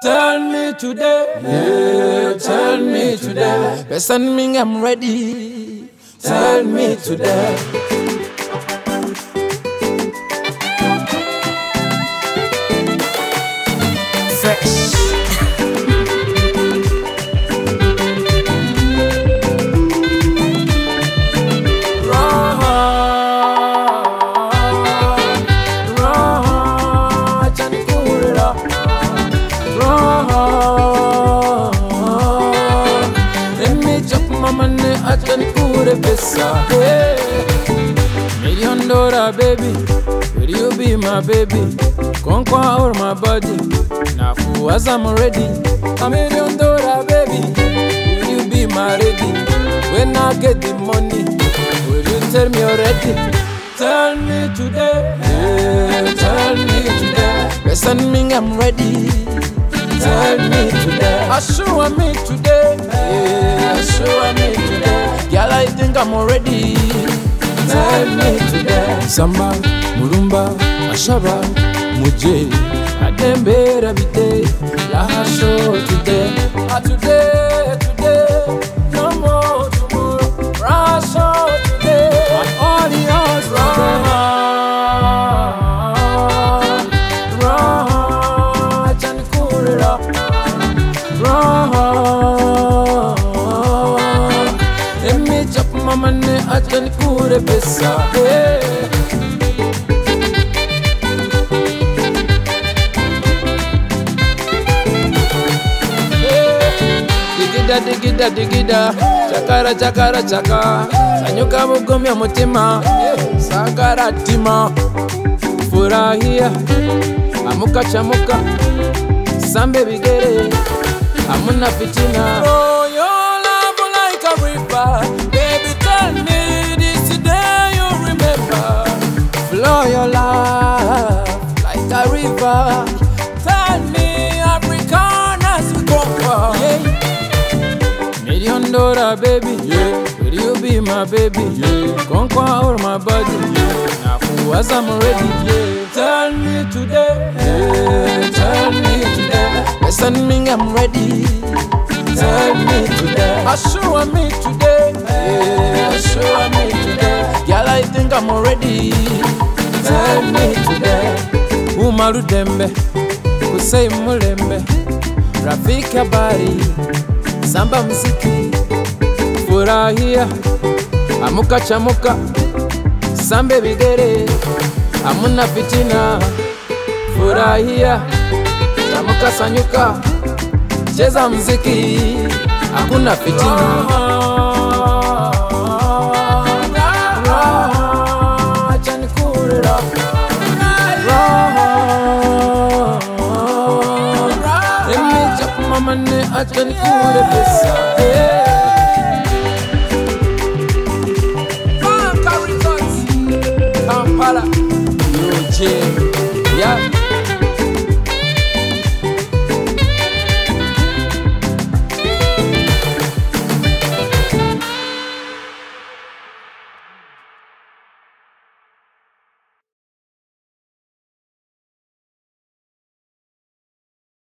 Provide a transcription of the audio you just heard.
Tell me today, yeah, tell me today. Listen me, I'm ready. Tell me today. Fresh. Raha, Raha, charitable. Raha, let me chop my money, I can put a pesa. $1 million baby, will you be my baby? Conquer all my body, now as I'm ready. $1 million baby, will you be my ready? When I get the money, will you tell me already? Tell me today, yeah, tell me today. Listen me, I'm ready. Tell me today, assure me today, yeah, assure me today. Girl, I think I'm already. Tell me today. Samba, Murumba, Ashaba, Muje, Adembe, Rabide, Raha show today. Today, today, no more tomorrow. Raha show today. All the odds, Raha, Raha, Chanikura, Raha. Let me chop my money, I can put a pesa. Digida, digida, chakara, chakara, chaka. Sanyuka mugomya mutima, sakara tima. Furahia, amuka chamuka, sambe bigere, amuna fitina. Oh, your love like a river, baby, tell me this day you remember. Flow your love like a river, tell me Africaners we conquer. Yeah. $1 million baby, yeah, will you be my baby? Yeah, conquer all my body, yeah. Now as I'm ready, yeah. Tell me today, yeah, tell me today. Listen me, I'm ready. Tell me today, assure me today, yeah, assure me today. Girl, I think I'm already. Tell me today. Umaru dembe, kusei mulembe, rafiki habari, samba muziki. Furahia, amuka chamuka, sambe bigere, amuna fitina. Furahia, chamuka sanyuka, cheza muziki, hakuna fitina. Raha, chanikura, Raha, let me chop my money, I chanikura pesa.